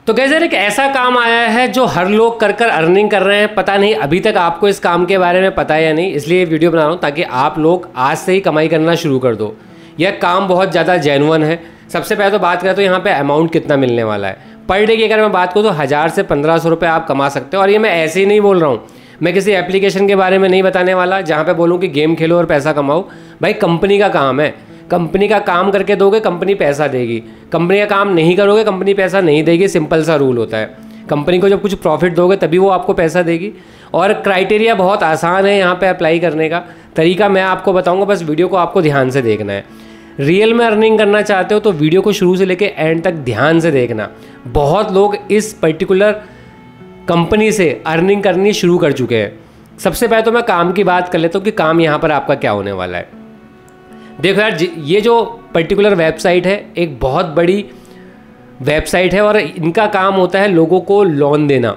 तो गाइस यार एक ऐसा काम आया है जो हर लोग कर अर्निंग कर रहे हैं। पता नहीं अभी तक आपको इस काम के बारे में पता है या नहीं, इसलिए वीडियो बना रहा हूँ ताकि आप लोग आज से ही कमाई करना शुरू कर दो। यह काम बहुत ज़्यादा जेन्युइन है। सबसे पहले तो बात करें तो यहाँ पे अमाउंट कितना मिलने वाला है। पर डे की अगर मैं बात करूँ तो 1000 से 1500 रुपये आप कमा सकते हो। और ये मैं ऐसे ही नहीं बोल रहा हूँ, मैं किसी एप्लीकेशन के बारे में नहीं बताने वाला जहाँ पे बोलूँ कि गेम खेलो और पैसा कमाओ। भाई कंपनी का काम है, कंपनी का काम करके दोगे कंपनी पैसा देगी, कंपनी का काम नहीं करोगे कंपनी पैसा नहीं देगी। सिंपल सा रूल होता है। कंपनी को जब कुछ प्रॉफिट दोगे तभी वो आपको पैसा देगी। और क्राइटेरिया बहुत आसान है यहाँ पे अप्लाई करने का तरीका मैं आपको बताऊँगा, बस वीडियो को आपको ध्यान से देखना है। रियल में अर्निंग करना चाहते हो तो वीडियो को शुरू से लेकर एंड तक ध्यान से देखना। बहुत लोग इस पर्टिकुलर कंपनी से अर्निंग करनी शुरू कर चुके हैं। सबसे पहले तो मैं काम की बात कर लेता हूँ कि काम यहाँ पर आपका क्या होने वाला है। देखो यार, ये जो पर्टिकुलर वेबसाइट है एक बहुत बड़ी वेबसाइट है और इनका काम होता है लोगों को लोन देना।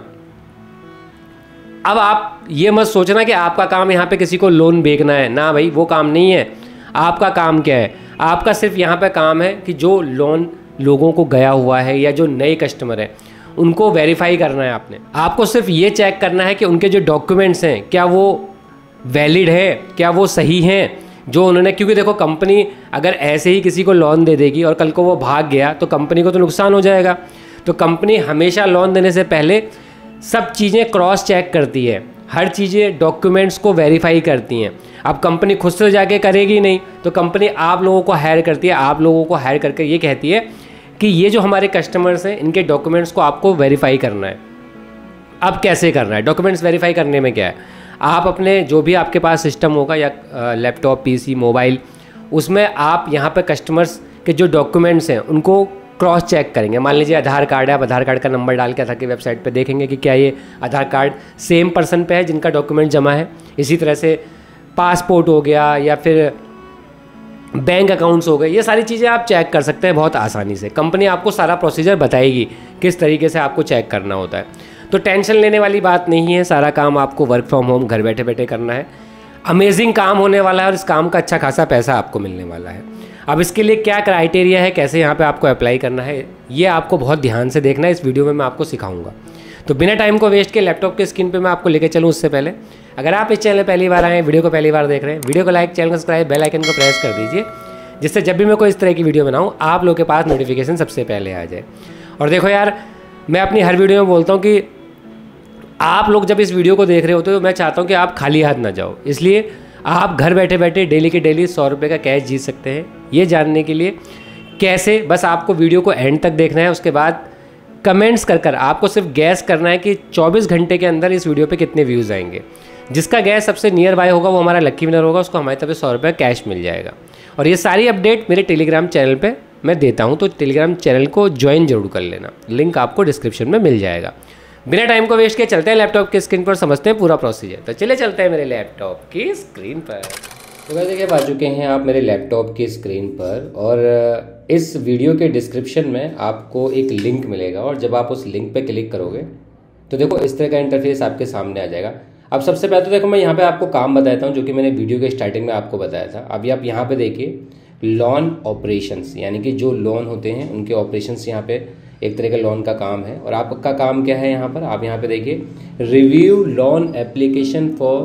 अब आप ये मत सोचना कि आपका काम यहाँ पे किसी को लोन बेचना है, ना भाई वो काम नहीं है। आपका काम क्या है? आपका सिर्फ यहाँ पे काम है कि जो लोन लोगों को गया हुआ है या जो नए कस्टमर है उनको वेरीफाई करना है। आपको सिर्फ ये चेक करना है कि उनके जो डॉक्यूमेंट्स हैं क्या वो वैलिड है, क्या वो सही हैं जो उन्होंने। क्योंकि देखो कंपनी अगर ऐसे ही किसी को लोन दे देगी और कल को वो भाग गया तो कंपनी को तो नुकसान हो जाएगा। तो कंपनी हमेशा लोन देने से पहले सब चीज़ें क्रॉस चेक करती है, हर चीज़ें डॉक्यूमेंट्स को वेरीफाई करती हैं। अब कंपनी खुद से जाके करेगी नहीं तो कंपनी आप लोगों को हायर करती है। आप लोगों को हायर करके ये कहती है कि ये जो हमारे कस्टमर्स हैं इनके डॉक्यूमेंट्स को आपको वेरीफाई करना है। अब कैसे करना है? डॉक्यूमेंट्स वेरीफाई करने में क्या है, आप अपने जो भी आपके पास सिस्टम होगा या लैपटॉप, पीसी, मोबाइल, उसमें आप यहाँ पे कस्टमर्स के जो डॉक्यूमेंट्स हैं उनको क्रॉस चेक करेंगे। मान लीजिए आधार कार्ड है, आप आधार कार्ड का नंबर डाल के आधार की वेबसाइट पे देखेंगे कि क्या ये आधार कार्ड सेम पर्सन पे है जिनका डॉक्यूमेंट जमा है। इसी तरह से पासपोर्ट हो गया या फिर बैंक अकाउंट्स हो गए, ये सारी चीज़ें आप चेक कर सकते हैं बहुत आसानी से। कंपनी आपको सारा प्रोसीजर बताएगी किस तरीके से आपको चेक करना होता है। तो टेंशन लेने वाली बात नहीं है, सारा काम आपको वर्क फ्रॉम होम घर बैठे बैठे करना है। अमेजिंग काम होने वाला है और इस काम का अच्छा खासा पैसा आपको मिलने वाला है। अब इसके लिए क्या क्राइटेरिया है, कैसे यहाँ पे आपको अप्लाई करना है, ये आपको बहुत ध्यान से देखना है। इस वीडियो में मैं आपको सिखाऊंगा। तो बिना टाइम को वेस्ट किए लैपटॉप के स्क्रीन पे मैं आपको लेके चलूँ उससे पहले अगर आप इस चैनल पहली बार आए, वीडियो को पहली बार देख रहे हैं, वीडियो को लाइक, चैनल को सब्सक्राइब, बेल आइकन को प्रेस कर दीजिए जिससे जब भी मैं कोई इस तरह की वीडियो बनाऊँ आप लोगों के पास नोटिफिकेशन सबसे पहले आ जाए। और देखो यार, मैं अपनी हर वीडियो में बोलता हूँ कि आप लोग जब इस वीडियो को देख रहे होते हो मैं चाहता हूँ कि आप खाली हाथ ना जाओ। इसलिए आप घर बैठे बैठे डेली के डेली 100 रुपये का कैश जीत सकते हैं। ये जानने के लिए कैसे, बस आपको वीडियो को एंड तक देखना है। उसके बाद कमेंट्स कर आपको सिर्फ गैस करना है कि 24 घंटे के अंदर इस वीडियो पे कितने व्यूज़ आएंगे। जिसका गैस सबसे नियर बाय होगा वो हमारा लकी विनर होगा, उसको हमारी तरफ से 100 रुपये कैश मिल जाएगा। और ये सारी अपडेट मेरे टेलीग्राम चैनल पे मैं देता हूँ, तो टेलीग्राम चैनल को ज्वाइन जरूर कर लेना, लिंक आपको डिस्क्रिप्शन में मिल जाएगा। बिना टाइम को वेस्ट किए चलते हैं लैपटॉप की स्क्रीन पर, समझते हैं पूरा प्रोसीजर। तो चले चलते हैं मेरे लैपटॉप की स्क्रीन पर। तो वैसे देखिए आ चुके हैं आप मेरे लैपटॉप की स्क्रीन पर और इस वीडियो के डिस्क्रिप्शन में आपको एक लिंक मिलेगा और जब आप उस लिंक पे क्लिक करोगे तो देखो इस तरह का इंटरफेस आपके सामने आ जाएगा। अब सबसे पहले तो देखो मैं यहाँ पे आपको काम बताता हूँ जो कि मैंने वीडियो के स्टार्टिंग में आपको बताया था। अभी आप यहाँ पे देखिए लोन ऑपरेशंस, यानी कि जो लोन होते हैं उनके ऑपरेशंस यहाँ पे एक तरह का लोन का काम है। और आपका काम क्या है यहाँ पर, आप यहाँ पे देखिए review loan application for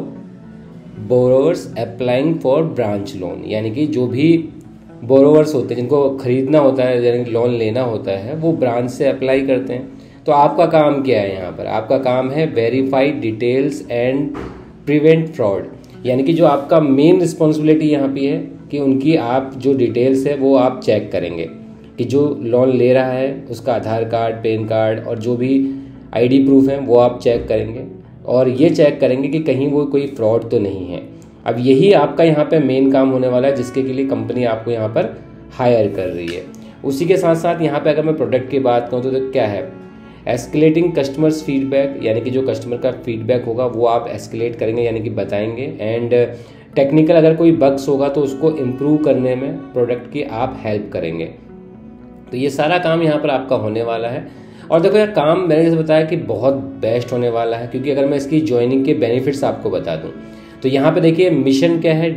borrowers applying for branch loan, यानी कि जो भी बोरोवर्स होते हैं जिनको खरीदना होता है यानी लोन लेना होता है वो ब्रांच से अप्लाई करते हैं। तो आपका काम क्या है यहाँ पर, आपका काम है verify details and prevent fraud, यानी कि जो आपका मेन रिस्पॉन्सिबिलिटी यहाँ पे है कि उनकी आप जो डिटेल्स है वो आप चेक करेंगे कि जो लोन ले रहा है उसका आधार कार्ड, पैन कार्ड और जो भी आईडी प्रूफ है वो आप चेक करेंगे और ये चेक करेंगे कि कहीं वो कोई फ्रॉड तो नहीं है। अब यही आपका यहाँ पे मेन काम होने वाला है जिसके के लिए कंपनी आपको यहाँ पर हायर कर रही है। उसी के साथ साथ यहाँ पे अगर मैं प्रोडक्ट की बात करूँ तो क्या है, एस्केलेटिंग कस्टमर्स फीडबैक, यानी कि जो कस्टमर का फीडबैक होगा वो आप एस्केलेट करेंगे यानी कि बताएंगे। एंड टेक्निकल अगर कोई बग्स होगा तो उसको इम्प्रूव करने में प्रोडक्ट की आप हेल्प करेंगे। तो ये सारा काम यहाँ पर आपका होने वाला है। और देखो यार काम मैंने जैसे बताया कि बहुत बेस्ट होने वाला है, क्योंकि अगर मैं इसकी ज्वाइनिंग के बेनिफिट्स आपको बता दूं तो यहाँ पे देखिए मिशन क्या है,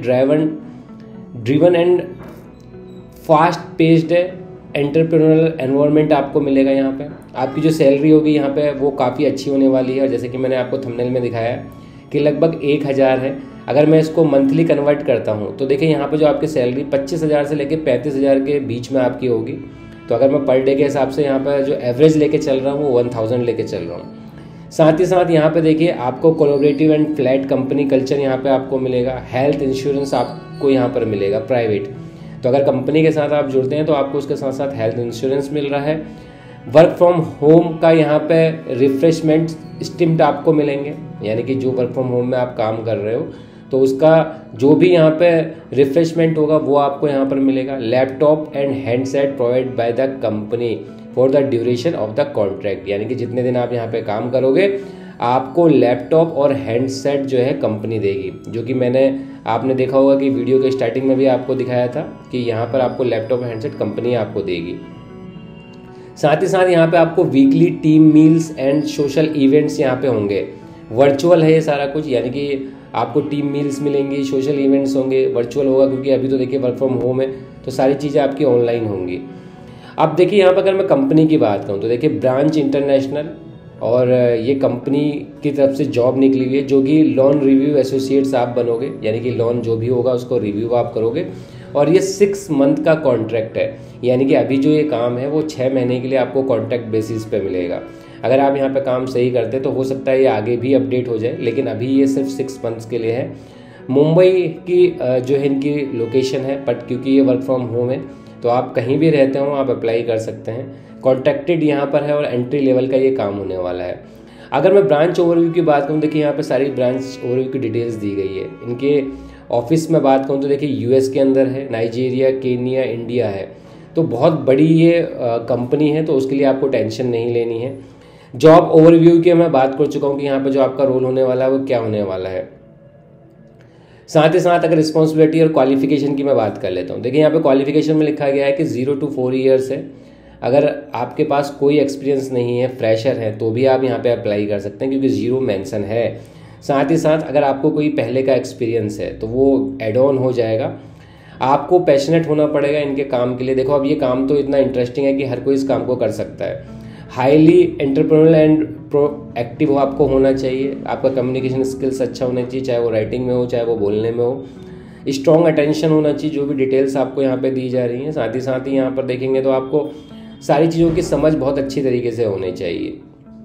driven and fast paced entrepreneurial environment आपको मिलेगा यहाँ पे। आपकी जो सैलरी होगी यहाँ पे वो काफ़ी अच्छी होने वाली है। और जैसे कि मैंने आपको थंबनेल में दिखाया है कि लगभग 1000 है। अगर मैं इसको मंथली कन्वर्ट करता हूँ तो देखिए यहाँ पे जो आपकी सैलरी 25,000 से लेकर 35,000 के बीच में आपकी होगी। तो अगर मैं पर डे के हिसाब से यहाँ पर जो एवरेज लेके चल रहा हूँ वो 1000 लेके चल रहा हूँ। साथ ही साथ यहाँ पे देखिए आपको collaborative and flat company culture यहाँ पे आपको मिलेगा। हेल्थ इंश्योरेंस आपको यहाँ पर मिलेगा प्राइवेट। तो अगर कंपनी के साथ आप जुड़ते हैं तो आपको उसके साथ साथ हेल्थ इंश्योरेंस मिल रहा है। वर्क फ्रॉम होम का यहाँ पे रिफ्रेशमेंट स्टिम्ड आपको मिलेंगे, यानी कि जो वर्क फ्रॉम होम में आप काम कर रहे हो तो उसका जो भी यहाँ पे रिफ्रेशमेंट होगा वो आपको यहाँ पर मिलेगा। Laptop and handset provide by the company for the duration of the contract, यानी कि जितने दिन आप यहाँ पे काम करोगे आपको लैपटॉप और हैंडसेट जो है कंपनी देगी। जो कि आपने देखा होगा कि वीडियो के स्टार्टिंग में भी आपको दिखाया था कि यहाँ पर आपको लैपटॉप और हैंडसेट कंपनी आपको देगी। साथ ही साथ यहाँ पे आपको weekly team meals and social events यहाँ पे होंगे। वर्चुअल है ये सारा कुछ, यानी कि आपको टीम मील्स मिलेंगी, सोशल इवेंट्स होंगे, वर्चुअल होगा क्योंकि अभी तो देखिए वर्क फ्रॉम होम है तो सारी चीज़ें आपकी ऑनलाइन होंगी। अब देखिए यहाँ पर अगर मैं कंपनी की बात करूँ तो देखिए ब्रांच इंटरनेशनल, और ये कंपनी की तरफ से जॉब निकली हुई है जो कि लोन रिव्यू एसोसिएट्स आप बनोगे, यानी कि लोन जो भी होगा उसको रिव्यू आप करोगे। और ये 6 मंथ का कॉन्ट्रैक्ट है, यानी कि अभी जो ये काम है वो 6 महीने के लिए आपको कॉन्ट्रैक्ट बेसिस पे मिलेगा। अगर आप यहाँ पे काम सही करते तो हो सकता है ये आगे भी अपडेट हो जाए, लेकिन अभी ये सिर्फ 6 मंथ्स के लिए है। मुंबई की जो है इनकी लोकेशन है, बट क्योंकि ये वर्क फ्रॉम होम है तो आप कहीं भी रहते हो आप अप्लाई कर सकते हैं। कॉन्ट्रैक्टेड यहाँ पर है और एंट्री लेवल का ये काम होने वाला है। अगर मैं ब्रांच ओवरव्यू की बात करूँ, देखिए यहाँ पे सारी ब्रांच ओवरव्यू की डिटेल्स दी गई है। इनके ऑफिस में बात करूँ तो देखिए यूएस के अंदर है, नाइजीरिया, केनिया, इंडिया है। तो बहुत बड़ी ये कंपनी है, तो उसके लिए आपको टेंशन नहीं लेनी है। जॉब ओवरव्यू की मैं बात कर चुका हूँ कि यहाँ पे जो आपका रोल होने वाला है वो क्या होने वाला है। साथ ही साथ अगर रिस्पॉन्सिबिलिटी और क्वालिफिकेशन की मैं बात कर लेता हूँ, देखिए यहाँ पे क्वालिफिकेशन में लिखा गया है कि 0 to 4 ईयर्स है। अगर आपके पास कोई एक्सपीरियंस नहीं है, फ्रेशर है, तो भी आप यहाँ पे अप्लाई कर सकते हैं क्योंकि 0 मेंशन है। साथ ही साथ अगर आपको कोई पहले का एक्सपीरियंस है तो वो एड ऑन हो जाएगा। आपको पैशनेट होना पड़ेगा इनके काम के लिए। देखो अब ये काम तो इतना इंटरेस्टिंग है कि हर कोई इस काम को कर सकता है। हाईली एंटरप्रेन्योरल एंड प्रोएक्टिव आपको होना चाहिए। आपका कम्युनिकेशन स्किल्स अच्छा होना चाहिए, चाहे वो राइटिंग में हो चाहे वो बोलने में हो। स्ट्रॉन्ग अटेंशन होना चाहिए जो भी डिटेल्स आपको यहाँ पे दी जा रही हैं। साथ ही यहाँ पर देखेंगे तो आपको सारी चीज़ों की समझ बहुत अच्छी तरीके से होनी चाहिए।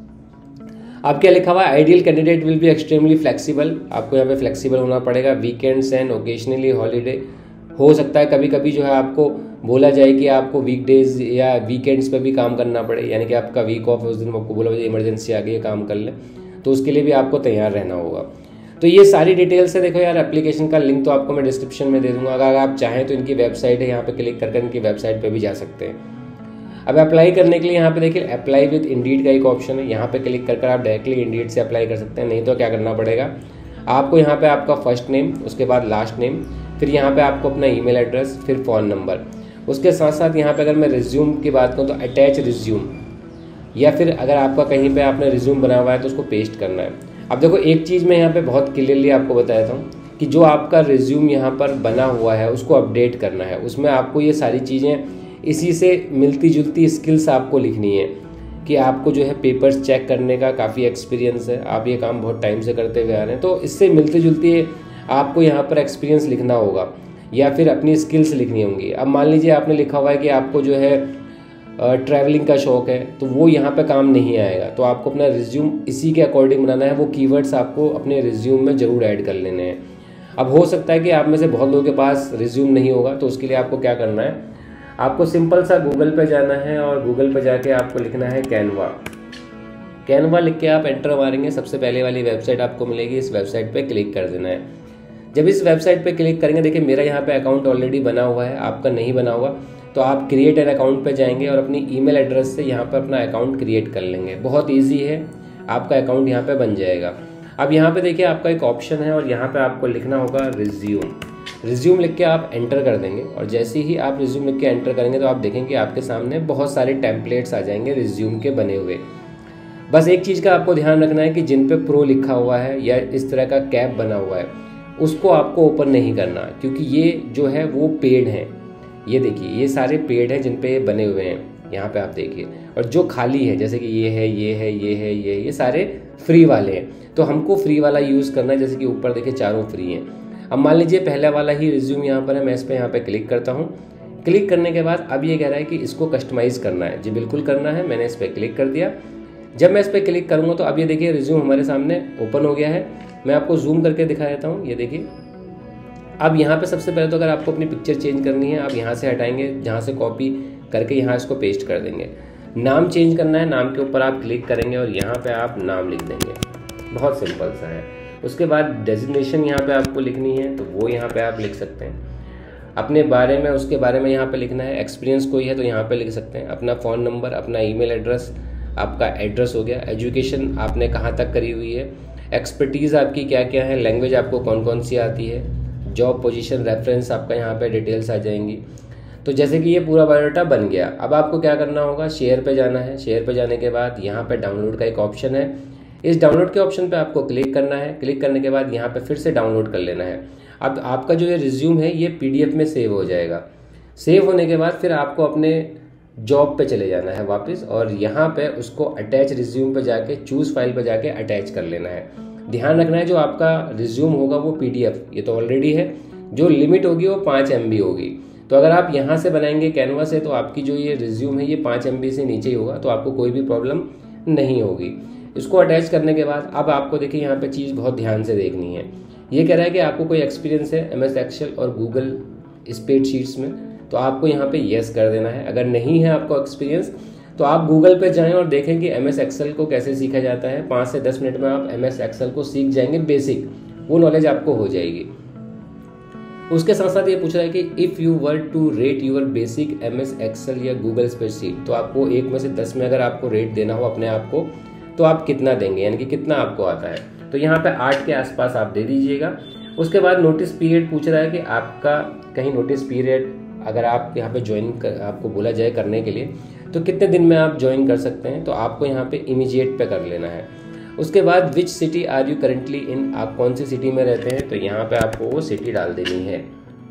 अब क्या लिखा हुआ है, ideal candidate will be extremely flexible. आपको यहाँ पे फ्लेक्सिबल होना पड़ेगा। वीकेंड्स एंड ओकेजनली हॉलीडे, हो सकता है कभी कभी जो है आपको बोला जाए कि आपको वीकडेज या वीकेंड्स पे भी काम करना पड़े, यानी कि आपका वीक ऑफ है उस दिन आपको बोला जाए इमरजेंसी आ गई है काम कर लें, तो उसके लिए भी आपको तैयार रहना होगा। तो ये सारी डिटेल्स है। देखो यार, एप्लीकेशन का लिंक तो आपको मैं डिस्क्रिप्शन में दे दूंगा। अगर आप चाहें तो इनकी वेबसाइट है, यहाँ पे क्लिक करके इनकी वेबसाइट पे भी जा सकते हैं। अब अप्लाई करने के लिए यहाँ पे देखिए अप्लाई विद इंडीड का एक ऑप्शन है, यहाँ पे क्लिक कर आप डायरेक्टली इंडीड से अप्लाई कर सकते हैं। नहीं तो क्या करना पड़ेगा, आपको यहाँ पे आपका फर्स्ट नेम, उसके बाद लास्ट नेम, फिर यहाँ पे आपको अपना ईमेल एड्रेस, फिर फ़ोन नंबर, उसके साथ साथ यहाँ पे अगर मैं रिज्यूम की बात करूँ तो अटैच रिज्यूम, या फिर अगर आपका कहीं पे आपने रिज्यूम बना हुआ है तो उसको पेस्ट करना है। अब देखो एक चीज़ मैं यहाँ पे बहुत क्लियरली आपको बताया था कि जो आपका रिज्यूम यहाँ पर बना हुआ है उसको अपडेट करना है। उसमें आपको ये सारी चीज़ें इसी से मिलती जुलती स्किल्स आपको लिखनी है कि आपको जो है पेपर्स चेक करने का काफ़ी एक्सपीरियंस है, आप ये काम बहुत टाइम से करते हुए आ रहे हैं, तो इससे मिलती जुलती आपको यहाँ पर एक्सपीरियंस लिखना होगा या फिर अपनी स्किल्स लिखनी होंगी। अब मान लीजिए आपने लिखा हुआ है कि आपको जो है ट्रैवलिंग का शौक है, तो वो यहाँ पे काम नहीं आएगा। तो आपको अपना रिज्यूम इसी के अकॉर्डिंग बनाना है। वो कीवर्ड्स आपको अपने रिज्यूम में ज़रूर ऐड कर लेने हैं। अब हो सकता है कि आप में से बहुत लोगों के पास रिज्यूम नहीं होगा, तो उसके लिए आपको क्या करना है, आपको सिंपल सा गूगल पे जाना है और गूगल पे जाके आपको लिखना है कैनवा। कैनवा लिख के आप एंटर मारेंगे, सबसे पहले वाली वेबसाइट आपको मिलेगी, इस वेबसाइट पे क्लिक कर देना है। जब इस वेबसाइट पे क्लिक करेंगे, देखिए मेरा यहाँ पे अकाउंट ऑलरेडी बना हुआ है, आपका नहीं बना हुआ, तो आप क्रिएट एन अकाउंट पे जाएंगे और अपनी ईमेल एड्रेस से यहाँ पर अपना अकाउंट क्रिएट कर लेंगे। बहुत ईजी है, आपका अकाउंट यहाँ पे बन जाएगा। अब यहाँ पे देखिए आपका एक ऑप्शन है और यहाँ पे आपको लिखना होगा रिज्यूम। रिज्यूम लिख के आप एंटर कर देंगे और जैसे ही आप रिज्यूम लिख के एंटर करेंगे तो आप देखेंगे आपके सामने बहुत सारे टेम्पलेट्स आ जाएंगे रिज्यूम के बने हुए। बस एक चीज़ का आपको ध्यान रखना है कि जिन पे प्रो लिखा हुआ है या इस तरह का कैप बना हुआ है उसको आपको ओपन नहीं करना, क्योंकि ये जो है वो पेड हैं। ये देखिए ये सारे पेड हैं जिन पे बने हुए हैं। यहाँ पे आप देखिए, और जो खाली है जैसे कि ये है, ये है, ये है, ये सारे फ्री वाले हैं। तो हमको फ्री वाला यूज़ करना है, जैसे कि ऊपर देखिए चारों फ्री हैं। अब मान लीजिए पहला वाला ही रिज्यूम यहाँ पर है, मैं इस पर यहाँ पे क्लिक करता हूँ। क्लिक करने के बाद अब ये कह रहा है कि इसको कस्टमाइज़ करना है। जी बिल्कुल करना है, मैंने इस पर क्लिक कर दिया। जब मैं इस पर क्लिक करूँगा तो अब ये देखिए रिज्यूम हमारे सामने ओपन हो गया है। मैं आपको जूम करके दिखा देता हूँ, ये देखिए। अब यहाँ पे सबसे पहले तो अगर आपको अपनी पिक्चर चेंज करनी है, आप यहाँ से हटाएंगे, जहाँ से कॉपी करके यहाँ इसको पेस्ट कर देंगे। नाम चेंज करना है, नाम के ऊपर आप क्लिक करेंगे और यहाँ पे आप नाम लिख देंगे, बहुत सिंपल सा है। उसके बाद डेजिग्नेशन यहाँ पे आपको लिखनी है, तो वो यहाँ पे आप लिख सकते हैं। अपने बारे में, उसके बारे में यहाँ पे लिखना है। एक्सपीरियंस कोई है तो यहाँ पे लिख सकते हैं। अपना फ़ोन नंबर, अपना ईमेल एड्रेस, आपका एड्रेस हो गया। एजुकेशन आपने कहाँ तक करी हुई है, एक्सपर्टीज़ आपकी क्या क्या है, लैंग्वेज आपको कौन कौन सी आती है, जॉब पोजीशन, रेफरेंस आपका यहाँ पे डिटेल्स आ जाएंगी। तो जैसे कि ये पूरा बायोडाटा बन गया। अब आपको क्या करना होगा, शेयर पे जाना है। शेयर पे जाने के बाद यहाँ पे डाउनलोड का एक ऑप्शन है, इस डाउनलोड के ऑप्शन पे आपको क्लिक करना है। क्लिक करने के बाद यहाँ पे फिर से डाउनलोड कर लेना है। अब आपका जो ये रिज्यूम है ये PDF में सेव हो जाएगा। सेव होने के बाद फिर आपको अपने जॉब पे चले जाना है वापस, और यहाँ पे उसको अटैच रिज्यूम पे जाके चूज़ फाइल पे जाके अटैच कर लेना है। ध्यान रखना है जो आपका रिज्यूम होगा वो PDF, ये तो ऑलरेडी है, जो लिमिट होगी वो 5 MB होगी। तो अगर आप यहाँ से बनाएंगे कैनवा से, तो आपकी जो ये रिज्यूम है ये 5 MB से नीचे ही होगा, तो आपको कोई भी प्रॉब्लम नहीं होगी। इसको अटैच करने के बाद अब आपको देखिए यहाँ पे चीज़ बहुत ध्यान से देखनी है। ये कह रहा है कि आपको कोई एक्सपीरियंस है MS एक्सेल और गूगल स्प्रेडशीट्स में, तो आपको यहाँ पे येस कर देना है। अगर नहीं है आपको एक्सपीरियंस तो आप गूगल पे जाएं और देखें कि MS एक्सेल को कैसे सीखा जाता है। 5 से 10 मिनट में आप MS एक्सेल को सीख जाएंगे, बेसिक वो नॉलेज आपको हो जाएगी। उसके साथ साथ ये पूछ रहा है कि if you were to rate your basic MS excel या गूगल स्प्रेडशीट, तो आपको 1 में से 10 में अगर आपको रेट देना हो अपने आप को, तो आप कितना देंगे, यानी कि कितना आपको आता है। तो यहाँ पे 8 के आसपास आप दे दीजिएगा। उसके बाद नोटिस पीरियड पूछ रहा है कि आपका कहीं नोटिस पीरियड अगर आप यहाँ पे आपको बोला जाए करने के लिए, तो कितने दिन में आप ज्वाइन कर सकते हैं, तो आपको यहाँ पे इमीडिएट पे कर लेना है। उसके बाद which city are you currently in, आप कौन सी सिटी में रहते हैं, तो यहाँ पे आपको वो सिटी डाल देनी है।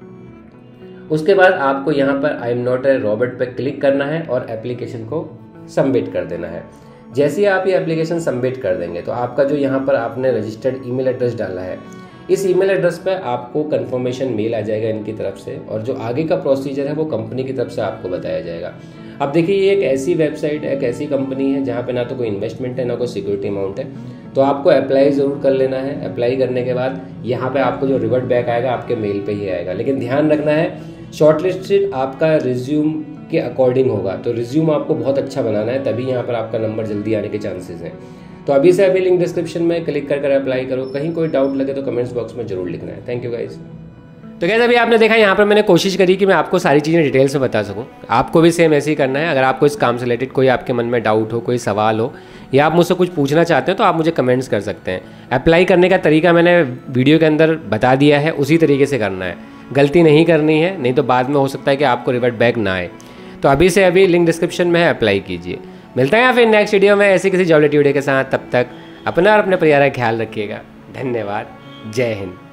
उसके बाद आपको यहाँ पर I am not a robot पे क्लिक करना है और एप्लीकेशन को सबमिट कर देना है। जैसे ही आप ये एप्लीकेशन सबमिट कर देंगे तो आपका जो यहाँ पर आपने रजिस्टर्ड ईमेल एड्रेस डाला है, इस ईमेल एड्रेस पे आपको कंफर्मेशन मेल आ जाएगा इनकी तरफ से, और जो आगे का प्रोसीजर है वो कंपनी की तरफ से आपको बताया जाएगा। अब देखिए ये एक ऐसी वेबसाइट है, एक ऐसी कंपनी है जहाँ पे ना तो कोई इन्वेस्टमेंट है ना कोई सिक्योरिटी अमाउंट है, तो आपको अप्लाई ज़रूर कर लेना है। अप्लाई करने के बाद यहाँ पे आपको जो रिवर्ट बैक आएगा आपके मेल पे ही आएगा, लेकिन ध्यान रखना है शॉर्टलिस्टेड आपका रिज्यूम के अकॉर्डिंग होगा, तो रिज्यूम आपको बहुत अच्छा बनाना है, तभी यहाँ पर आपका नंबर जल्दी आने के चांसेस हैं। तो अभी से अभी लिंक डिस्क्रिप्शन में क्लिक कर अप्लाई करो। कहीं कोई डाउट लगे तो कमेंट्स बॉक्स में जरूर लिखना है। Thank you guys. तो गाइस अभी आपने देखा यहाँ पर मैंने कोशिश करी कि मैं आपको सारी चीज़ें डिटेल से बता सकूँ। आपको भी सेम ऐसे ही करना है। अगर आपको इस काम से रिलेटेड कोई आपके मन में डाउट हो, कोई सवाल हो, या आप मुझसे कुछ पूछना चाहते हो तो आप मुझे कमेंट्स कर सकते हैं। अप्लाई करने का तरीका मैंने वीडियो के अंदर बता दिया है, उसी तरीके से करना है, गलती नहीं करनी है, नहीं तो बाद में हो सकता है कि आपको रिवर्ट बैक ना आए। तो अभी से अभी लिंक डिस्क्रिप्शन में है, अप्लाई कीजिए। मिलता है फिर नेक्स्ट वीडियो में ऐसी किसी जॉब रिलेटेड वीडियो के साथ। तब तक अपना और अपने परिवार का ख्याल रखिएगा। धन्यवाद। जय हिंद।